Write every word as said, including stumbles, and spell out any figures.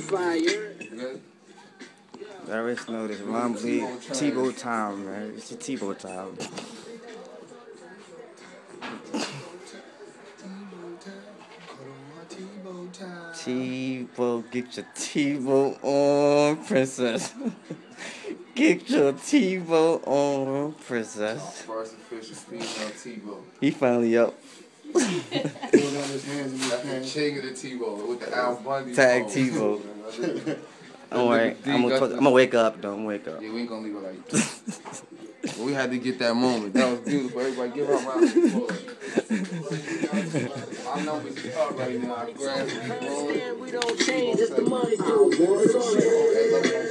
fire. I always know this. Mom bleed Teebow time, man. It's your Teebow time. Teebow, get your Teebow on, princess. Get your Teebow on, princess. First official female Teebow. He finally up. King of the Teebow with the Al Bundy. Tag Teebow. Don't worry, I'm gonna, I'm gonna wake up. Don't wake up. Yeah, we ain't gonna leave it like that. But we had to get that moment. That was beautiful. Everybody give her a round of applause. I know we can talk right now. I grab it. We don't change, it's the money, dude.